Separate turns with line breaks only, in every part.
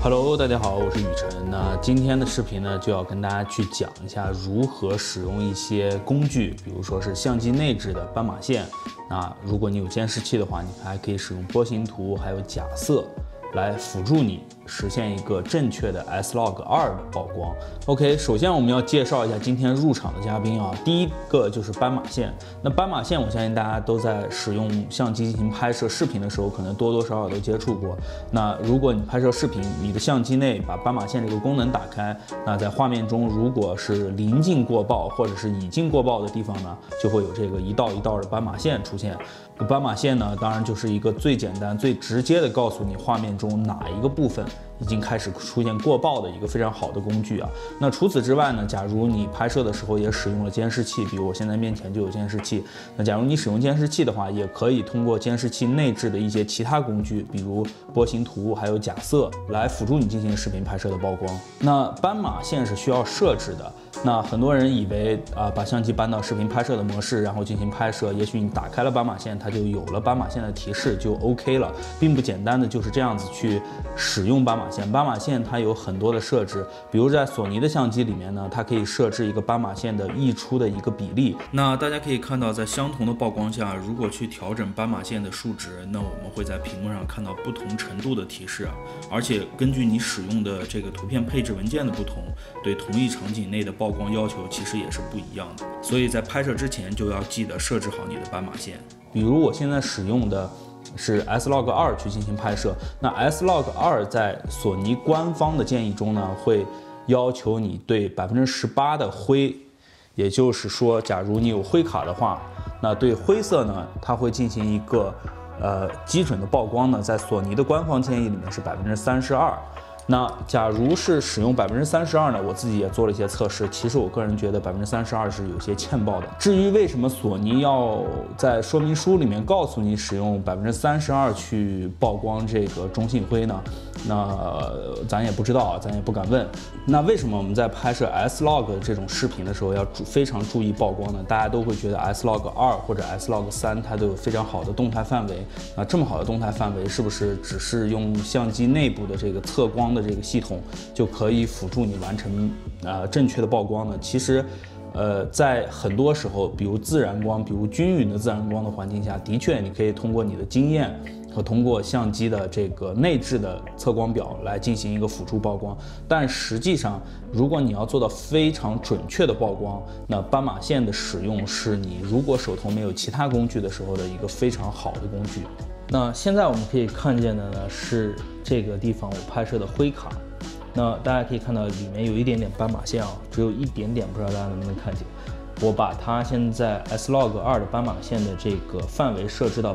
Hello， 大家好，我是雨辰。那今天的视频呢，就要跟大家去讲一下如何使用一些工具，比如说是相机内置的斑马线。那如果你有监视器的话，你还可以使用波形图还有假色来辅助你实现一个正确的 S-Log2的曝光。OK， 首先我们要介绍一下今天入场的嘉宾啊，第一个就是斑马线。那斑马线，我相信大家都在使用相机进行拍摄视频的时候，可能多多少少都接触过。那如果你拍摄视频，你的相机内把斑马线这个功能打开，那在画面中如果是临近过曝或者是已经过曝的地方呢，就会有这个一道一道的斑马线出现。斑马线呢，当然就是一个最简单、最直接的告诉你画面中哪一个部分已经开始出现过曝的一个非常好的工具啊。那除此之外呢，假如你拍摄的时候也使用了监视器，比如我现在面前就有监视器，那假如你使用监视器的话，也可以通过监视器内置的一些其他工具，比如波形图还有假色来辅助你进行视频拍摄的曝光。那斑马线是需要设置的。那很多人以为把相机搬到视频拍摄的模式，然后进行拍摄，也许你打开了斑马线，它就有了斑马线的提示，就 OK 了，并不简单的就是这样子去使用斑马线。斑马线它有很多的设置，比如在索尼的相机里面呢，它可以设置一个斑马线的溢出的一个比例。那大家可以看到，在相同的曝光下，如果去调整斑马线的数值，那我们会在屏幕上看到不同程度的提示啊，而且根据你使用的这个图片配置文件的不同，对同一场景内的曝光要求其实也是不一样的，所以在拍摄之前就要记得设置好你的斑马线。比如我现在使用的是 S-Log2 去进行拍摄，那 S-Log2 在索尼官方的建议中呢，会要求你对 18% 的灰，也就是说，假如你有灰卡的话，那对灰色呢，它会进行一个基准的曝光呢，在索尼的官方建议里面是 32%。那假如是使用 32% 呢，我自己也做了一些测试，其实我个人觉得 32% 是有些欠曝的。至于为什么索尼要在说明书里面告诉你使用 32% 去曝光这个中性灰呢？那咱也不知道啊，咱也不敢问。那为什么我们在拍摄 S-Log 这种视频的时候要非常注意曝光呢？大家都会觉得 S-Log2 或者 S-Log3 它都有非常好的动态范围，那这么好的动态范围，是不是只是用相机内部的这个测光的这个系统就可以辅助你完成正确的曝光呢？其实在很多时候，比如自然光，比如均匀的自然光的环境下，的确你可以通过你的经验和通过相机的这个内置的测光表来进行一个辅助曝光。但实际上，如果你要做到非常准确的曝光，那斑马线的使用是你如果手头没有其他工具的时候的一个非常好的工具。那现在我们可以看见的呢是这个地方我拍摄的灰卡。那大家可以看到里面有一点点斑马线啊，只有一点点，不知道大家能不能看见。我把它现在 S-Log2 的斑马线的这个范围设置到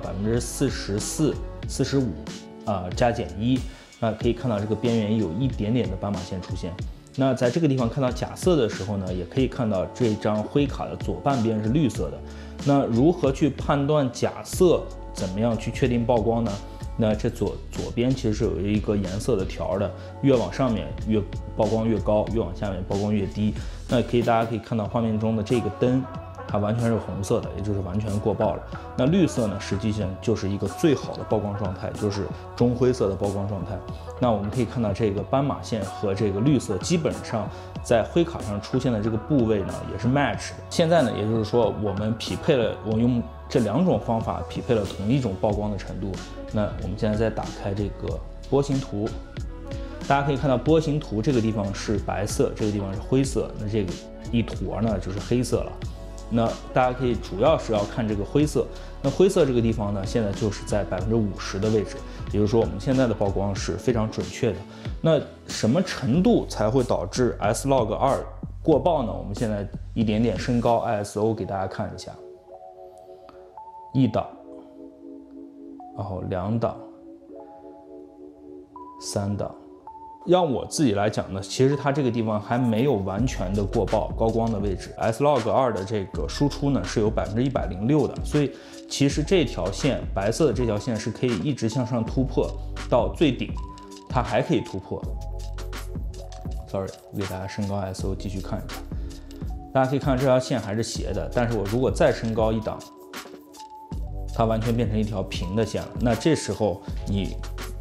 44%、45%加减1，那可以看到这个边缘有一点点的斑马线出现。那在这个地方看到假色的时候呢，也可以看到这张灰卡的左半边是绿色的。那如何去判断假色？怎么样去确定曝光呢？那这左边其实是有一个颜色的条的，越往上面越曝光越高，越往下面曝光越低。那大家可以看到画面中的这个灯，它完全是红色的，也就是完全过曝了。那绿色呢，实际上就是一个最好的曝光状态，就是中灰色的曝光状态。那我们可以看到这个斑马线和这个绿色基本上在灰卡上出现的这个部位呢，也是 match 的。现在呢，也就是说我们匹配了，我用这两种方法匹配了同一种曝光的程度。那我们现在再打开这个波形图，大家可以看到波形图这个地方是白色，这个地方是灰色，那这个一坨呢就是黑色了。那大家可以主要是要看这个灰色，那灰色这个地方呢，现在就是在50%的位置，也就是说我们现在的曝光是非常准确的。那什么程度才会导致 S-Log2 过曝呢？我们现在一点点升高 ISO 给大家看一下，1档，然后2档、3档。让我自己来讲呢，其实它这个地方还没有完全的过曝高光的位置。S-Log2 的这个输出呢是有106%的，所以其实这条线白色的这条线是可以一直向上突破到最顶，它还可以突破。Sorry， 我给大家升高 ISO 继续看一下，大家可以看到这条线还是斜的，但是我如果再升高1档，它完全变成一条平的线了。那这时候你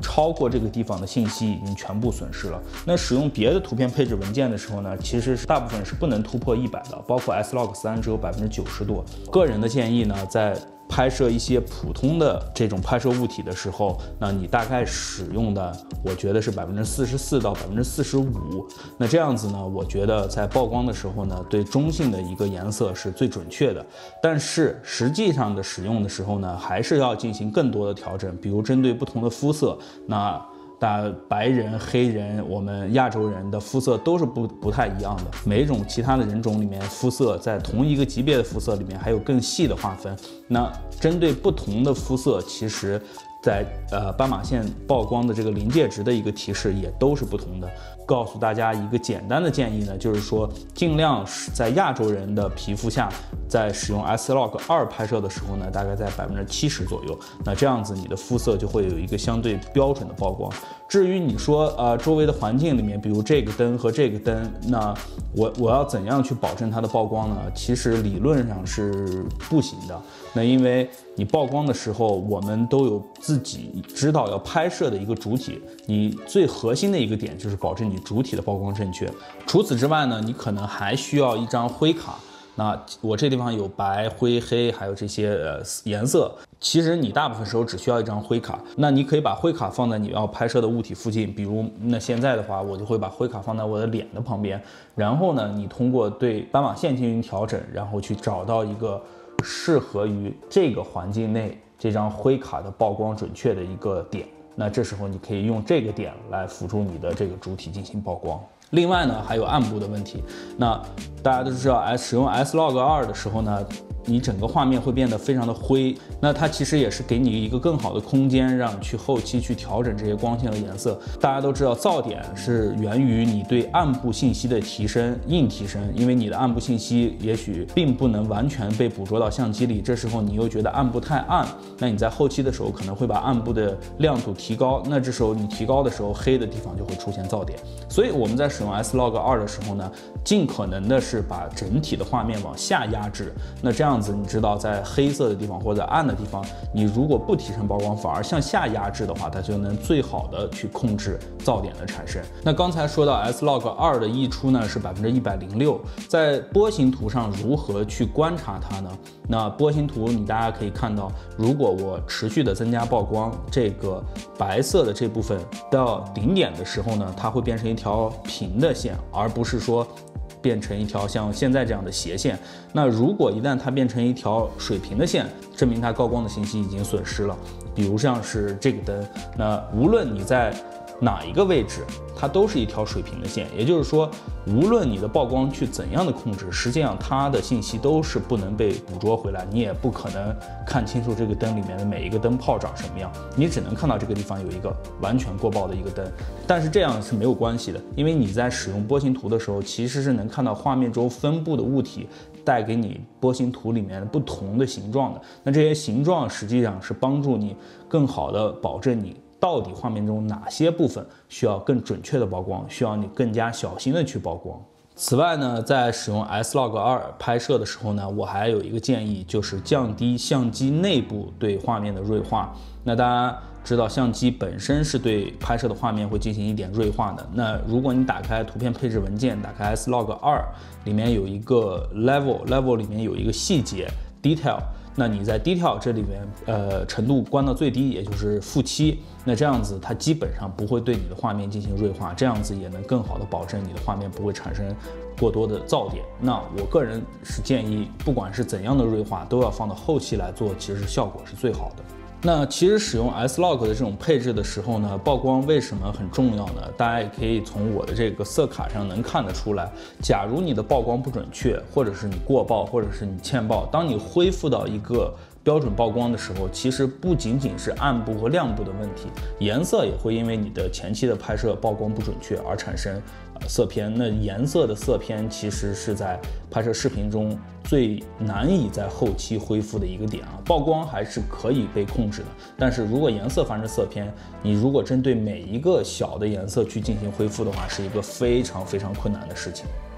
超过这个地方的信息已经全部损失了。那使用别的图片配置文件的时候呢，其实是大部分是不能突破100的，包括 S-Log3只有90%多。个人的建议呢，在拍摄一些普通的这种拍摄物体的时候，那你大概使用的，我觉得是44%到45%。那这样子呢，我觉得在曝光的时候呢，对中性的一个颜色是最准确的。但是实际上的使用的时候呢，还是要进行更多的调整，比如针对不同的肤色，那白人、黑人，我们亚洲人的肤色都是不太一样的。每一种其他的人种里面，肤色在同一个级别的肤色里面还有更细的划分。那针对不同的肤色，其实在斑马线曝光的这个临界值的一个提示也都是不同的。告诉大家一个简单的建议呢，就是说尽量在亚洲人的皮肤下，在使用 S-Log2 拍摄的时候呢，大概在70%左右。那这样子你的肤色就会有一个相对标准的曝光。至于你说周围的环境里面，比如这个灯和这个灯，那我要怎样去保证它的曝光呢？其实理论上是不行的。那因为你曝光的时候，我们都有自己知道要拍摄的一个主体，你最核心的一个点就是保证你主体的曝光正确。除此之外呢，你可能还需要一张灰卡。那我这地方有白、灰、黑，还有这些颜色。其实你大部分时候只需要一张灰卡。那你可以把灰卡放在你要拍摄的物体附近，比如那现在的话，我就会把灰卡放在我的脸的旁边。然后呢，你通过对斑马线进行调整，然后去找到一个适合于这个环境内这张灰卡的曝光准确的一个点。那这时候你可以用这个点来辅助你的这个主体进行曝光。另外呢，还有暗部的问题。那大家都知道，使用 S-Log2 的时候呢，你整个画面会变得非常的灰。那它其实也是给你一个更好的空间，让你去后期去调整这些光线和颜色。大家都知道，噪点是源于你对暗部信息的提升，硬提升。因为你的暗部信息也许并不能完全被捕捉到相机里，这时候你又觉得暗部太暗，那你在后期的时候可能会把暗部的亮度提高。那这时候你提高的时候，黑的地方就会出现噪点。所以我们在使用 S-Log2 的时候呢，尽可能的是把整体的画面往下压制。那这样子，你知道在黑色的地方或者暗的地方，你如果不提升曝光，反而向下压制的话，它就能最好的去控制噪点的产生。那刚才说到 S-Log2 的溢出呢是106%，在波形图上如何去观察它呢？那波形图大家可以看到，如果我持续的增加曝光，这个白色的这部分到顶点的时候呢，它会变成一条平的线，而不是说变成一条像现在这样的斜线。那如果一旦它变成一条水平的线，证明它高光的信息已经损失了。比如像是这个灯，那无论你在哪一个位置，它都是一条水平的线，也就是说，无论你的曝光去怎样的控制，实际上它的信息都是不能被捕捉回来，你也不可能看清楚这个灯里面的每一个灯泡长什么样，你只能看到这个地方有一个完全过曝的一个灯。但是这样是没有关系的，因为你在使用波形图的时候，其实是能看到画面中分布的物体带给你波形图里面的不同的形状的。那这些形状实际上是帮助你更好的保证你到底画面中哪些部分需要更准确的曝光，需要你更加小心的去曝光。此外呢，在使用 S-Log2 拍摄的时候呢，我还有一个建议，就是降低相机内部对画面的锐化。那大家知道，相机本身是对拍摄的画面会进行一点锐化的。那如果你打开图片配置文件，打开 S-Log2，里面有一个 level 里面有一个细节 detail。那你在detail这里面，程度关到最低，也就是-7，那这样子它基本上不会对你的画面进行锐化，这样子也能更好的保证你的画面不会产生过多的噪点。那我个人是建议，不管是怎样的锐化，都要放到后期来做，其实效果是最好的。那其实使用 S-Log 的这种配置的时候呢，曝光为什么很重要呢？大家也可以从我的这个色卡上能看得出来。假如你的曝光不准确，或者是你过曝，或者是你欠曝，当你恢复到一个标准曝光的时候，其实不仅仅是暗部和亮部的问题，颜色也会因为你的前期的拍摄曝光不准确而产生色偏。那颜色的色偏其实是在拍摄视频中最难以在后期恢复的一个点啊。曝光还是可以被控制的，但是如果颜色发生色偏，你如果针对每一个小的颜色去进行恢复的话，是一个非常非常困难的事情。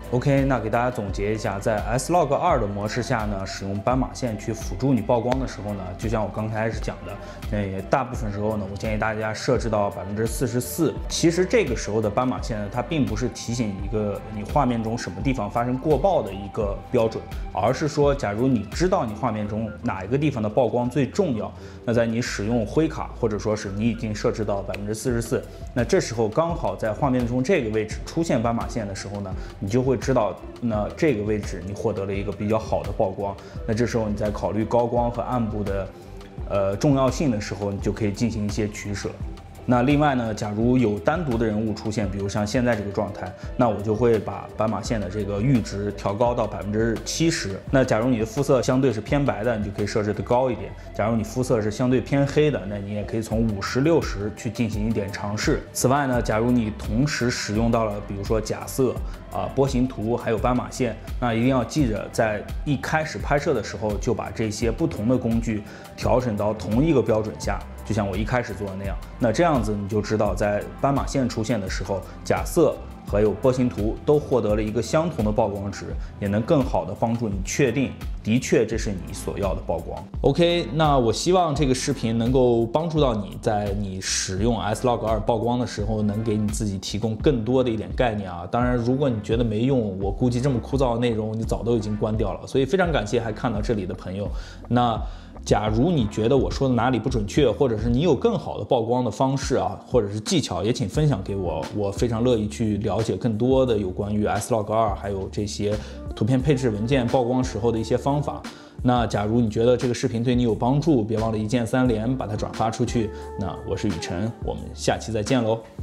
OK， 那给大家总结一下，在 S-Log2 的模式下呢，使用斑马线去辅助你曝光的时候呢，就像我刚开始讲的，大部分时候呢，我建议大家设置到44%。其实这个时候的斑马线呢，它并不是提醒一个你画面中什么地方发生过曝的一个标准，而是说，假如你知道你画面中哪一个地方的曝光最重要，那在你使用灰卡或者说是你已经设置到44%，那这时候刚好在画面中这个位置出现斑马线的时候呢，你就会知道，那这个位置你获得了一个比较好的曝光。那这时候你在考虑高光和暗部的重要性的时候，你就可以进行一些取舍。那另外呢，假如有单独的人物出现，比如像现在这个状态，那我就会把斑马线的这个阈值调高到70%。那假如你的肤色相对是偏白的，你就可以设置的高一点；假如你肤色是相对偏黑的，那你也可以从50、60去进行一点尝试。此外呢，假如你同时使用到了，比如说假色、波形图还有斑马线，那一定要记着，在一开始拍摄的时候就把这些不同的工具调整到同一个标准下。就像我一开始做的那样，那这样子你就知道，在斑马线出现的时候，假色还有波形图都获得了一个相同的曝光值，也能更好的帮助你确定，的确这是你所要的曝光。OK， 那我希望这个视频能够帮助到你，在你使用 S-Log2 曝光的时候，能给你自己提供更多的一点概念啊。当然，如果你觉得没用，我估计这么枯燥的内容你早都已经关掉了。所以非常感谢还看到这里的朋友。那假如你觉得我说的哪里不准确，或者是你有更好的曝光的方式啊，或者是技巧，也请分享给我，我非常乐意去了解更多的有关于 S-Log2 还有这些图片配置文件曝光时候的一些方法。那假如你觉得这个视频对你有帮助，别忘了一键3连把它转发出去。那我是雨辰，我们下期再见喽。